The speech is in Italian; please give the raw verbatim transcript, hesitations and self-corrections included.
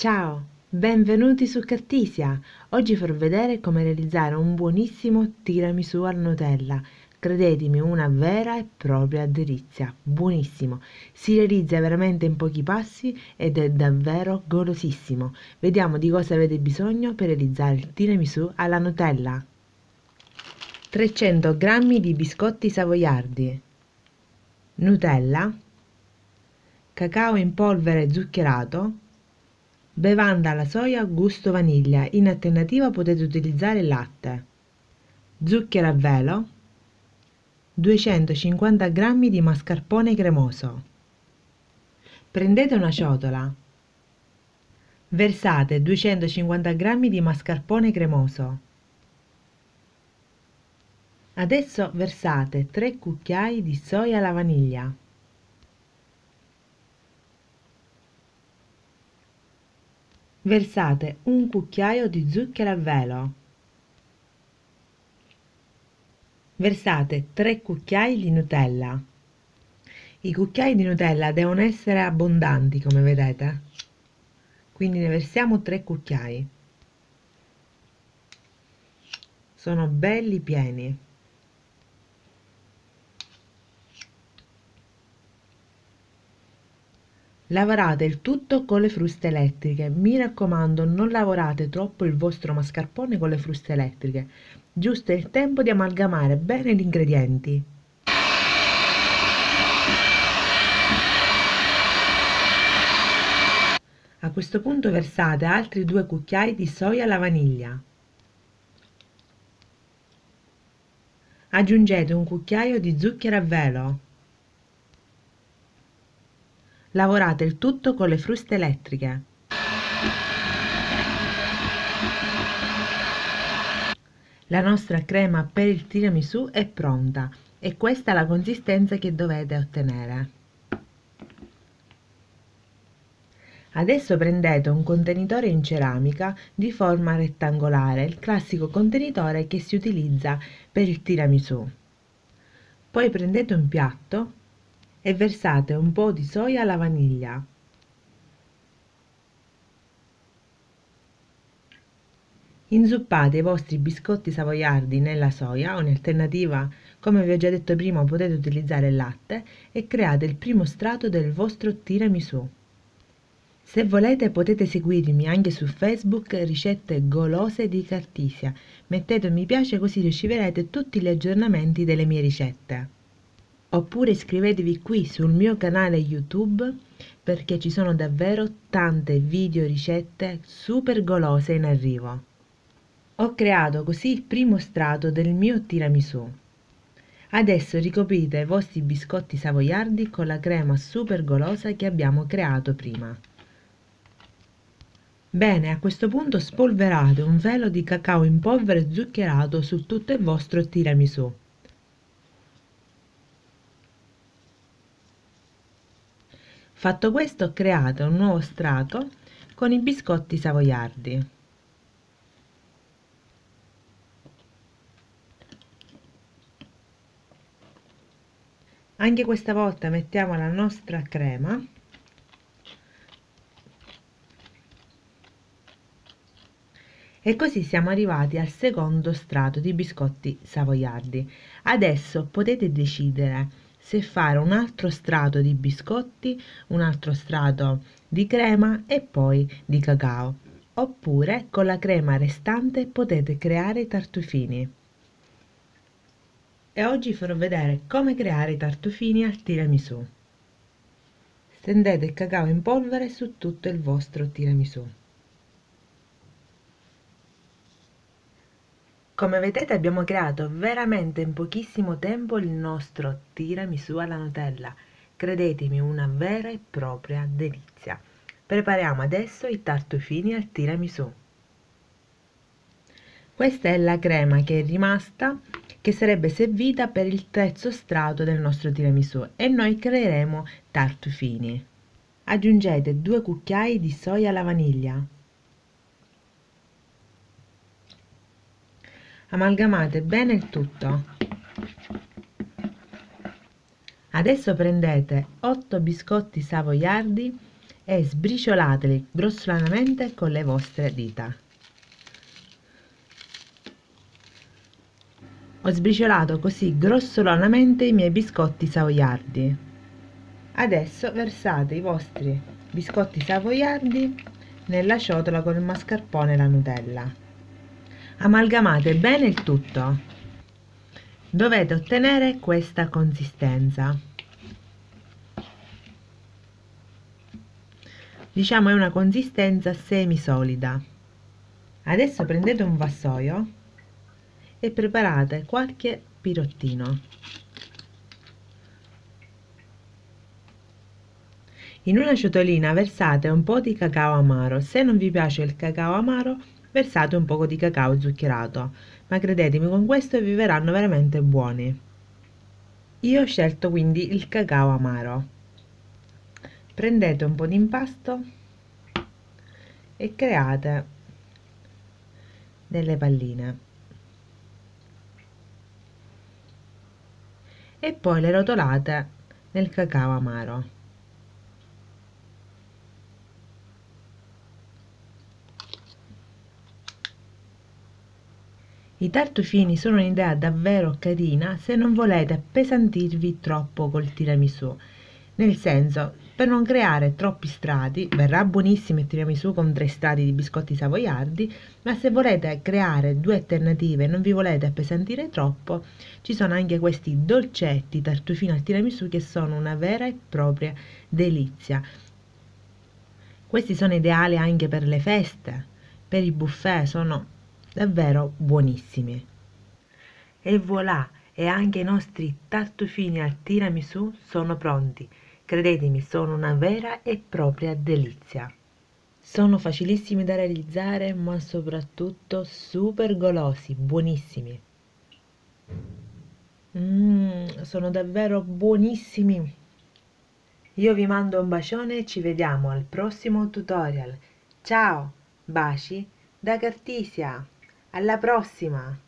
Ciao, benvenuti su Cartisia. Oggi farò vedere come realizzare un buonissimo tiramisù al Nutella. Credetemi, una vera e propria delizia. Buonissimo. Si realizza veramente in pochi passi ed è davvero golosissimo. Vediamo di cosa avete bisogno per realizzare il tiramisù alla Nutella. trecento grammi di biscotti savoiardi, Nutella, cacao in polvere zuccherato, bevanda alla soia gusto vaniglia. In alternativa potete utilizzare il latte, zucchero a velo, duecentocinquanta grammi di mascarpone cremoso. Prendete una ciotola, versate duecentocinquanta grammi di mascarpone cremoso. Adesso versate tre cucchiai di soia alla vaniglia. Versate un cucchiaio di zucchero a velo. Versate tre cucchiai di Nutella. I cucchiai di Nutella devono essere abbondanti, come vedete. Quindi ne versiamo tre cucchiai. Sono belli pieni. Lavorate il tutto con le fruste elettriche. Mi raccomando, non lavorate troppo il vostro mascarpone con le fruste elettriche. Giusto il tempo di amalgamare bene gli ingredienti. A questo punto versate altri due cucchiai di soia alla vaniglia. Aggiungete un cucchiaio di zucchero a velo. Lavorate il tutto con le fruste elettriche. La nostra crema per il tiramisù è pronta e questa è la consistenza che dovete ottenere. Adesso prendete un contenitore in ceramica di forma rettangolare, il classico contenitore che si utilizza per il tiramisù. Poi prendete un piatto e versate un po' di soia alla vaniglia. Inzuppate i vostri biscotti savoiardi nella soia o in alternativa, come vi ho già detto prima, potete utilizzare il latte e create il primo strato del vostro tiramisù. Se volete potete seguirmi anche su Facebook Ricette Golose di Cartisia. Mettete un mi piace così riceverete tutti gli aggiornamenti delle mie ricette. Oppure iscrivetevi qui sul mio canale YouTube perché ci sono davvero tante video ricette super golose in arrivo. Ho creato così il primo strato del mio tiramisù. Adesso ricoprite i vostri biscotti savoiardi con la crema super golosa che abbiamo creato prima. Bene, a questo punto spolverate un velo di cacao in polvere zuccherato su tutto il vostro tiramisù. Fatto questo, create un nuovo strato con i biscotti savoiardi. Anche questa volta mettiamo la nostra crema e così siamo arrivati al secondo strato di biscotti savoiardi. Adesso potete decidere se fare un altro strato di biscotti, un altro strato di crema e poi di cacao, oppure con la crema restante potete creare i tartufini. E oggi farò vedere come creare i tartufini al tiramisù. Stendete il cacao in polvere su tutto il vostro tiramisù. Come vedete abbiamo creato veramente in pochissimo tempo il nostro tiramisù alla Nutella. Credetemi, una vera e propria delizia. Prepariamo adesso i tartufini al tiramisù. Questa è la crema che è rimasta, che sarebbe servita per il terzo strato del nostro tiramisù e noi creeremo tartufini. Aggiungete due cucchiai di soia alla vaniglia. Amalgamate bene il tutto. Adesso prendete otto biscotti savoiardi e sbriciolateli grossolanamente con le vostre dita. Ho sbriciolato così grossolanamente i miei biscotti savoiardi. Adesso versate i vostri biscotti savoiardi nella ciotola con il mascarpone e la Nutella. Amalgamate bene il tutto. Dovete ottenere questa consistenza. Diciamo è una consistenza semisolida. Adesso prendete un vassoio e preparate qualche pirottino. In una ciotolina versate un po' di cacao amaro. Se non vi piace il cacao amaro, versate un po' di cacao zuccherato, ma credetemi, con questo vi verranno veramente buoni. Io ho scelto quindi il cacao amaro. Prendete un po' di impasto e create delle palline. E poi le rotolate nel cacao amaro. I tartufini sono un'idea davvero carina se non volete appesantirvi troppo col tiramisù, nel senso, per non creare troppi strati, verrà buonissimo il tiramisù con tre strati di biscotti savoiardi, ma se volete creare due alternative e non vi volete appesantire troppo, ci sono anche questi dolcetti tartufini al tiramisù che sono una vera e propria delizia. Questi sono ideali anche per le feste, per i buffet, sono davvero buonissimi. E voilà, e anche i nostri tartufini al tiramisù sono pronti. Credetemi, sono una vera e propria delizia. Sono facilissimi da realizzare, ma soprattutto super golosi, buonissimi. Mmm, sono davvero buonissimi. Io vi mando un bacione e ci vediamo al prossimo tutorial. Ciao, baci da Cartisia. Alla prossima!